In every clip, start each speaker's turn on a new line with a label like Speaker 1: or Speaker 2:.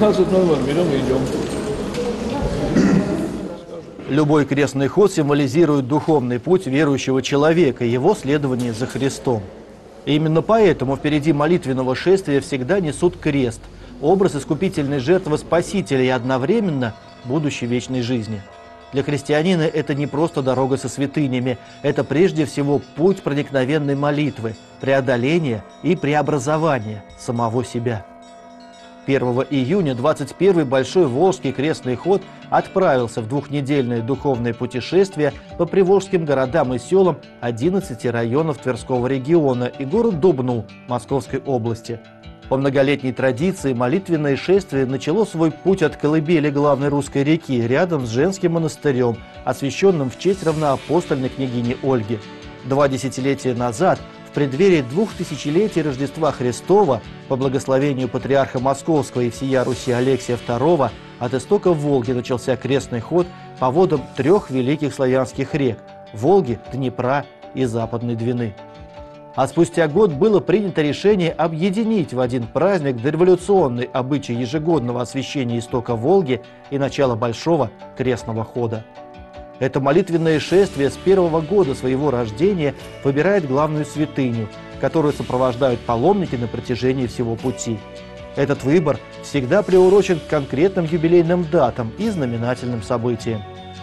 Speaker 1: 19:00 берем и идем.
Speaker 2: Любой крестный ход символизирует духовный путь верующего человека, его следование за Христом. И именно поэтому впереди молитвенного шествия всегда несут крест, образ искупительной жертвы Спасителя и одновременно будущей вечной жизни. Для христианина это не просто дорога со святынями, это прежде всего путь проникновенной молитвы, преодоления и преобразования самого себя. 1 июня 21-й Большой Волжский крестный ход отправился в двухнедельное духовное путешествие по приволжским городам и селам 11 районов Тверского региона и город Дубну Московской области. По многолетней традиции молитвенное шествие начало свой путь от колыбели главной русской реки рядом с женским монастырем, освященным в честь равноапостольной княгини Ольги. 2 десятилетия назад, в преддверии 2000-летия Рождества Христова, по благословению патриарха Московского и всея Руси Алексия II, от истоков Волги начался крестный ход по водам 3 великих славянских рек – Волги, Днепра и Западной Двины. А спустя год было принято решение объединить в один праздник дореволюционный обычай ежегодного освящения истока Волги и начала Большого крестного хода. Это молитвенное шествие с первого года своего рождения выбирает главную святыню, которую сопровождают паломники на протяжении всего пути. Этот выбор всегда приурочен к конкретным юбилейным датам и знаменательным событиям.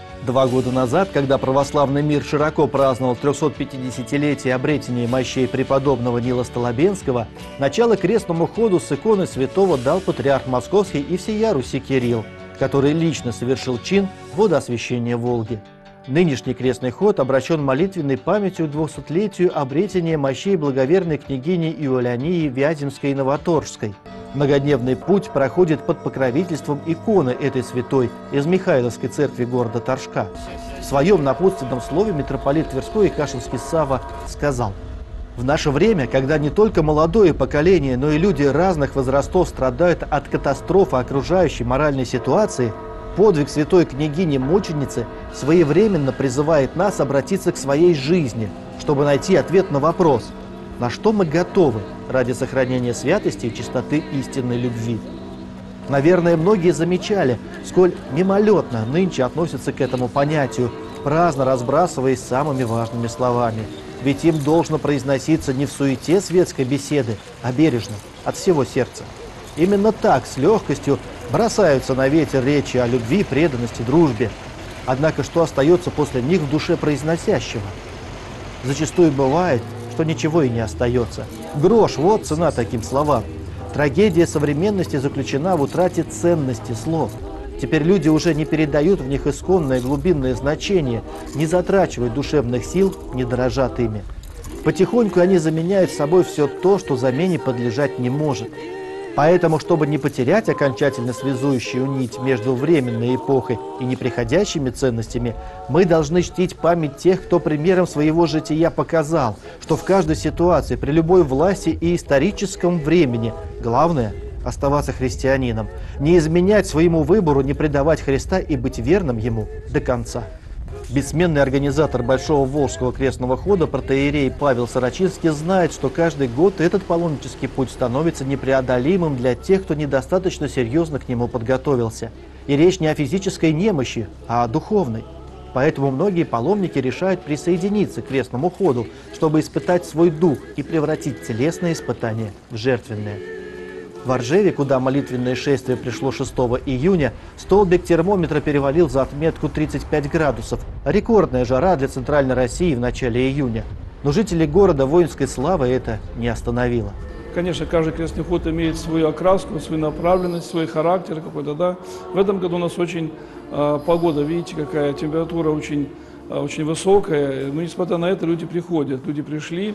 Speaker 2: 2 года назад, когда православный мир широко праздновал 350-летие обретения мощей преподобного Нила Столобенского, начало крестному ходу с иконы святого дал патриарх Московский и всея Руси Кирилл, который лично совершил чин водоосвящения Волги. Нынешний крестный ход обращен молитвенной памятью к 200-летию обретения мощей благоверной княгини Иоаннии Вяземской и Новоторжской. Многодневный путь проходит под покровительством иконы этой святой из Михайловской церкви города Торжка. В своем напутственном слове митрополит Тверской и Кашинский Савва сказал: «В наше время, когда не только молодое поколение, но и люди разных возрастов страдают от катастрофы окружающей моральной ситуации, подвиг святой княгини-мученицы своевременно призывает нас обратиться к своей жизни, чтобы найти ответ на вопрос, на что мы готовы ради сохранения святости и чистоты истинной любви». Наверное, многие замечали, сколь мимолетно нынче относятся к этому понятию, праздно разбрасываясь самыми важными словами. Ведь им должно произноситься не в суете светской беседы, а бережно, от всего сердца. Именно так, с легкостью, бросаются на ветер речи о любви, преданности, дружбе. Однако что остается после них в душе произносящего? Зачастую бывает, что ничего и не остается. Грош – вот цена таким словам. Трагедия современности заключена в утрате ценности слов. Теперь люди уже не передают в них исконное глубинное значение, не затрачивают душевных сил, не дорожат ими. Потихоньку они заменяют собой все то, что замене подлежать не может. Поэтому, чтобы не потерять окончательно связующую нить между временной эпохой и неприходящими ценностями, мы должны чтить память тех, кто примером своего жития показал, что в каждой ситуации, при любой власти и историческом времени, главное – оставаться христианином, не изменять своему выбору, не предавать Христа и быть верным Ему до конца. Бессменный организатор Большого Волжского крестного хода протоиерей Павел Сорочинский знает, что каждый год этот паломнический путь становится непреодолимым для тех, кто недостаточно серьезно к нему подготовился. И речь не о физической немощи, а о духовной. Поэтому многие паломники решают присоединиться к крестному ходу, чтобы испытать свой дух и превратить телесные испытания в жертвенные. В Оржеве, куда молитвенное шествие пришло 6 июня, столбик термометра перевалил за отметку 35 градусов. Рекордная жара для Центральной России в начале июня. Но жителей города воинской славы это не остановило.
Speaker 1: Конечно, каждый крестный ход имеет свою окраску, свою направленность, свой характер какой-то, да. В этом году у нас очень погода, видите, какая температура очень высокая, но несмотря на это люди приходят, люди пришли,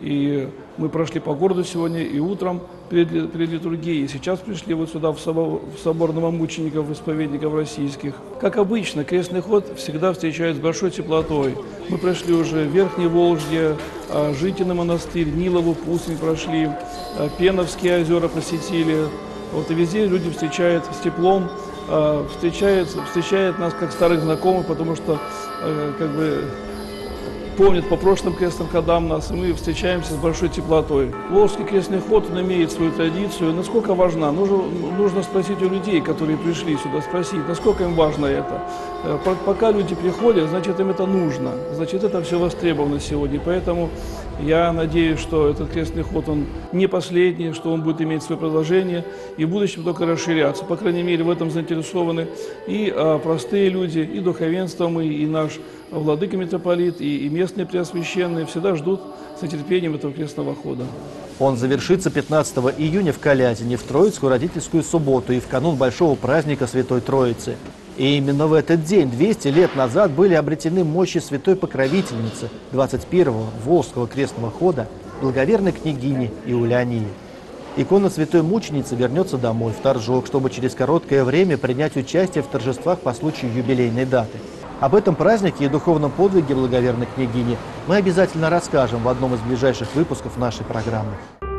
Speaker 1: и мы прошли по городу сегодня и утром перед литургией, и сейчас пришли вот сюда в собор новомучеников, исповедников российских. Как обычно, крестный ход всегда встречают с большой теплотой. Мы прошли уже Верхнее Волжье, Житиный монастырь, Нилову, Пустынь прошли, Пеновские озера посетили. Вот и везде люди встречают с теплом, встречает нас как старых знакомых, потому что как бы помнит по прошлым крестным ходам нас, и мы встречаемся с большой теплотой. Волжский крестный ход, он имеет свою традицию. Насколько важна? Нужно спросить у людей, которые пришли сюда, спросить, насколько им важно это. Пока люди приходят, значит, им это нужно, значит, это все востребовано сегодня. Поэтому я надеюсь, что этот крестный ход, он не последний, что он будет иметь свое продолжение и в будущем только расширяться. По крайней мере, в этом заинтересованы и простые люди, и духовенство мы, и наш владыка митрополит, и местные преосвященные всегда ждут с нетерпением этого крестного хода.
Speaker 2: Он завершится 15 июня в Калязине, в Троицкую родительскую субботу и в канун большого праздника Святой Троицы. И именно в этот день, 200 лет назад, были обретены мощи святой покровительницы 21-го Волжского крестного хода, благоверной княгини Иулиании. Икона святой мученицы вернется домой, в Торжок, чтобы через короткое время принять участие в торжествах по случаю юбилейной даты. Об этом празднике и духовном подвиге благоверной княгини мы обязательно расскажем в одном из ближайших выпусков нашей программы.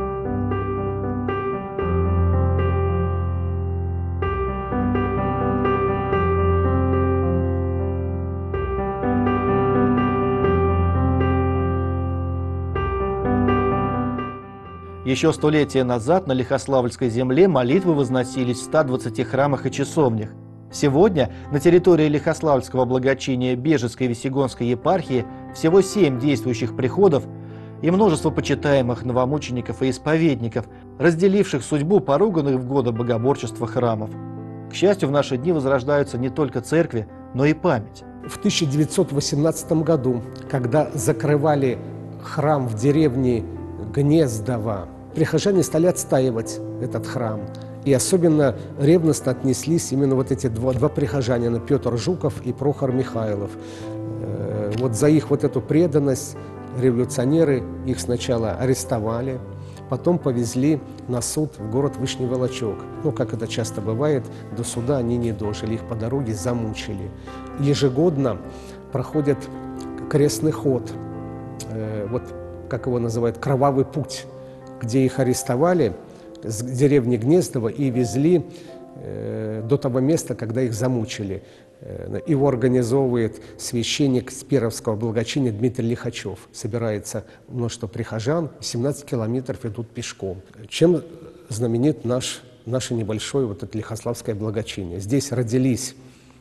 Speaker 2: Еще столетия назад на Лихославльской земле молитвы возносились в 120 храмах и часовнях. Сегодня на территории Лихославльского благочиния Бежецкой и Весьегонской епархии всего 7 действующих приходов и множество почитаемых новомучеников и исповедников, разделивших судьбу поруганных в годы богоборчества храмов. К счастью, в наши дни возрождаются не только церкви, но и память.
Speaker 3: В 1918 году, когда закрывали храм в деревне Гнездово, прихожане стали отстаивать этот храм. И особенно ревностно отнеслись именно вот эти два прихожанина, Петр Жуков и Прохор Михайлов. Вот за их вот эту преданность революционеры их сначала арестовали, потом повезли на суд в город Вышний Волочок. Ну, как это часто бывает, до суда они не дожили, их по дороге замучили. Ежегодно проходит крестный ход, вот как его называют, «Кровавый путь», где их арестовали с деревни Гнездово и везли до того места, когда их замучили. Его организовывает священник Спировского благочиния Дмитрий Лихачев. Собирается множество прихожан, 17 километров идут пешком. Чем знаменит наше небольшое вот это Лихославское благочиние? Здесь родились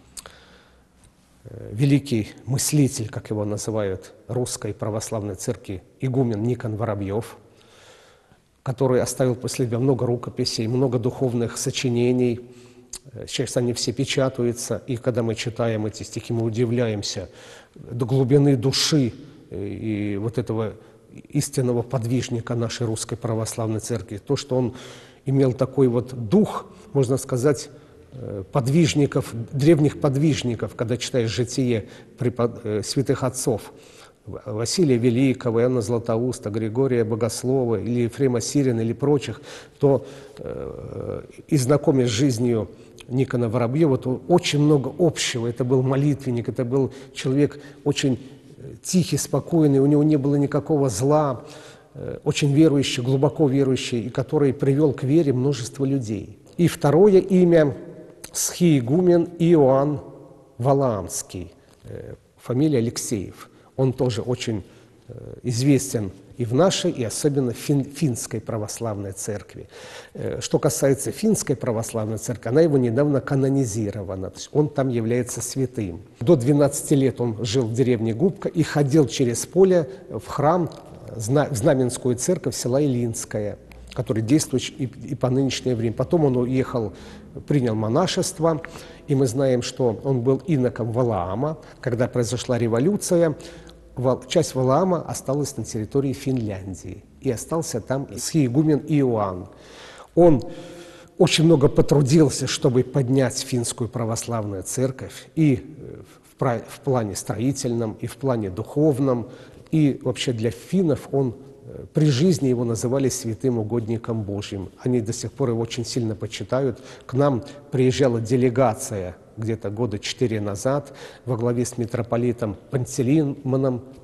Speaker 3: великий мыслитель, как его называют, Русской Православной Церкви, игумен Никон Воробьев, который оставил после себя много рукописей, много духовных сочинений. Сейчас они все печатаются, и когда мы читаем эти стихи, мы удивляемся до глубины души и вот этого истинного подвижника нашей Русской Православной Церкви. То, что он имел такой вот дух, можно сказать, подвижников, древних подвижников, когда читаешь житие святых отцов, Василия Великого, Иоанна Златоуста, Григория Богослова или Ефрема Сирина или прочих, то и знакомясь с жизнью Никона Воробьева, то очень много общего. Это был молитвенник, это был человек очень тихий, спокойный, у него не было никакого зла, очень верующий, глубоко верующий, и который привел к вере множество людей. И второе имя – схиегумен Иоанн Валаамский, фамилия Алексеев. Он тоже очень известен и в нашей, и особенно в финской православной церкви. Что касается финской православной церкви, она его недавно канонизирована, то есть он там является святым. До 12 лет он жил в деревне Губка и ходил через поле в храм, в Знаменскую церковь села Илинское, который действует и по нынешнее время. Потом он уехал, принял монашество, и мы знаем, что он был иноком Валаама. Когда произошла революция, часть Валаама осталась на территории Финляндии, и остался там схиегумен Иоанн. Он очень много потрудился, чтобы поднять финскую православную церковь и в плане строительном, и в плане духовном, и вообще для финнов он при жизни его называли святым угодником Божьим. Они до сих пор его очень сильно почитают. К нам приезжала делегация где-то года 4 назад во главе с митрополитом Пантелеймоном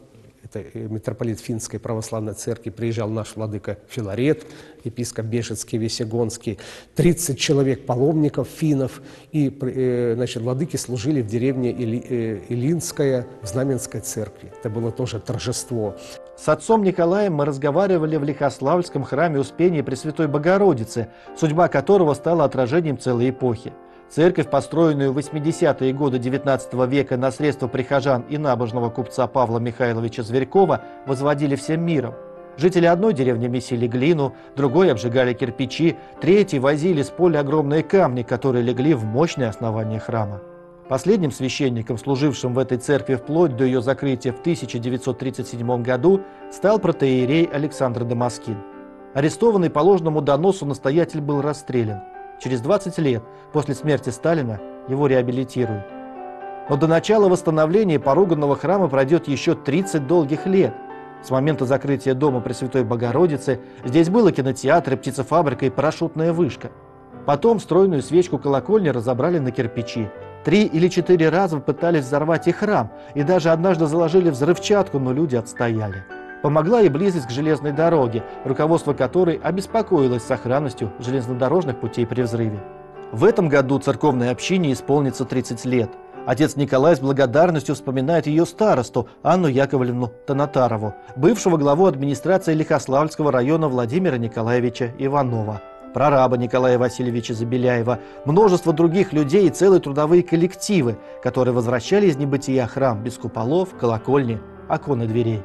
Speaker 3: это митрополит Финской православной церкви, приезжал наш владыка Филарет, епископ Бежецкий, Весегонский, 30 человек паломников, финнов, и значит, владыки служили в деревне Илинская в Знаменской церкви. Это было тоже торжество.
Speaker 2: С отцом Николаем мы разговаривали в Лихославльском храме Успения Пресвятой Богородицы, судьба которого стала отражением целой эпохи. Церковь, построенную в 80-е годы XIX века на средства прихожан и набожного купца Павла Михайловича Зверькова, возводили всем миром. Жители одной деревни месили глину, другой обжигали кирпичи, третий возили с поля огромные камни, которые легли в мощное основание храма. Последним священником, служившим в этой церкви вплоть до ее закрытия в 1937 году, стал протоиерей Александр Дамаскин. Арестованный по ложному доносу настоятель был расстрелян. Через 20 лет после смерти Сталина его реабилитируют. Но до начала восстановления поруганного храма пройдет еще 30 долгих лет. С момента закрытия дома Пресвятой Богородицы здесь было кинотеатр, птицефабрика и парашютная вышка. Потом стройную свечку колокольни разобрали на кирпичи. 3 или 4 раза пытались взорвать и храм, и даже однажды заложили взрывчатку, но люди отстояли. Помогла и близость к железной дороге, руководство которой обеспокоилось сохранностью железнодорожных путей при взрыве. В этом году церковной общине исполнится 30 лет. Отец Николай с благодарностью вспоминает ее старосту Анну Яковлевну Танатарову, бывшего главу администрации Лихославльского района Владимира Николаевича Иванова, прораба Николая Васильевича Забеляева, множество других людей и целые трудовые коллективы, которые возвращали из небытия храм без куполов, колокольни, окон и дверей.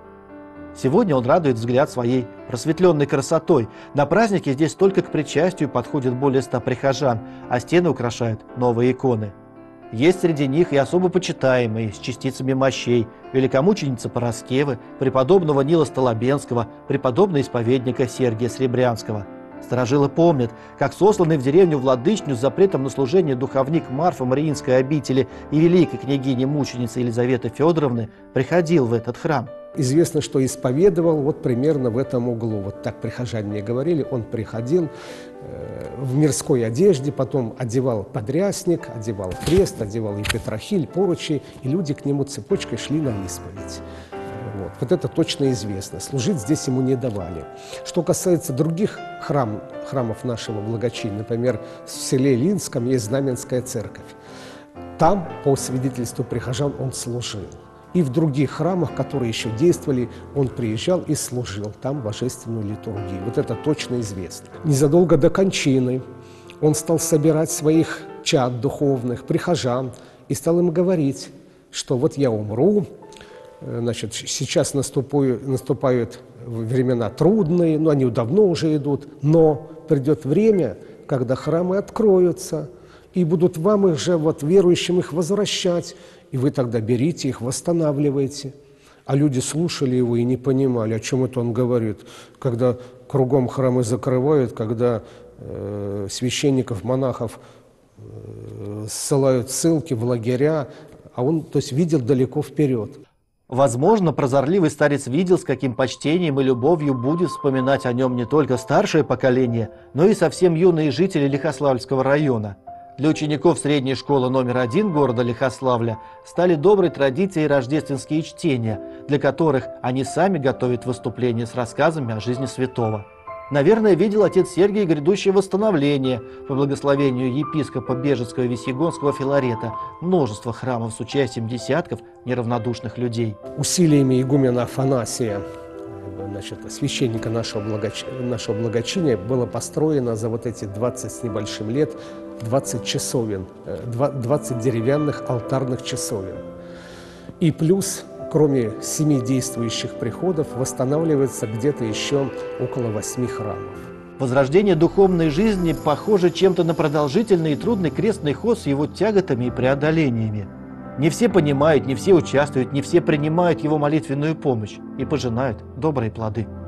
Speaker 2: Сегодня он радует взгляд своей просветленной красотой. На празднике здесь только к причастию подходит более 100 прихожан, а стены украшают новые иконы. Есть среди них и особо почитаемые, с частицами мощей, великомученица Пороскевы, преподобного Нила Столобенского, преподобного исповедника Сергия Сребрянского. Старожилы помнят, как сосланный в деревню Владычню с запретом на служение духовник Марфа Мариинской обители и великой княгини-мученицы Елизаветы Федоровны приходил в этот храм.
Speaker 3: Известно, что исповедовал вот примерно в этом углу. Вот так прихожане мне говорили, он приходил в мирской одежде, потом одевал подрясник, одевал крест, одевал и петрохиль, поручи, и люди к нему цепочкой шли на исповедь. Вот это точно известно. Служить здесь ему не давали. Что касается других храмов нашего благочиния, например, в селе Линском есть Знаменская церковь. Там, по свидетельству прихожан, он служил. И в других храмах, которые еще действовали, он приезжал и служил там божественную литургию. Вот это точно известно. Незадолго до кончины он стал собирать своих чад духовных, прихожан, и стал им говорить, что вот я умру, значит, сейчас наступают времена трудные, но они давно уже идут, но придет время, когда храмы откроются, и будут вам их же, вот верующим их возвращать, и вы тогда берите их, восстанавливаете. А люди слушали его и не понимали, о чем это он говорит, когда кругом храмы закрывают, когда священников, монахов ссылают в ссылки, в лагеря, а он, то есть, видел далеко вперед.
Speaker 2: Возможно, прозорливый старец видел, с каким почтением и любовью будет вспоминать о нем не только старшее поколение, но и совсем юные жители Лихославльского района. Для учеников средней школы номер 1 города Лихославля стали доброй традицией рождественские чтения, для которых они сами готовят выступления с рассказами о жизни святого. Наверное, видел отец Сергий грядущее восстановление по благословению епископа Бежецкого и Весегонского Филарета, множество храмов с участием десятков неравнодушных людей.
Speaker 3: Усилиями игумена Афанасия, значит, священника нашего благочиния, было построено за вот эти 20 с небольшим лет 20 часовен, 20 деревянных алтарных часовен. И плюс, кроме 7 действующих приходов, восстанавливается где-то еще около 8 храмов.
Speaker 2: Возрождение духовной жизни похоже чем-то на продолжительный и трудный крестный ход с его тяготами и преодолениями. Не все понимают, не все участвуют, не все принимают его молитвенную помощь и пожинают добрые плоды.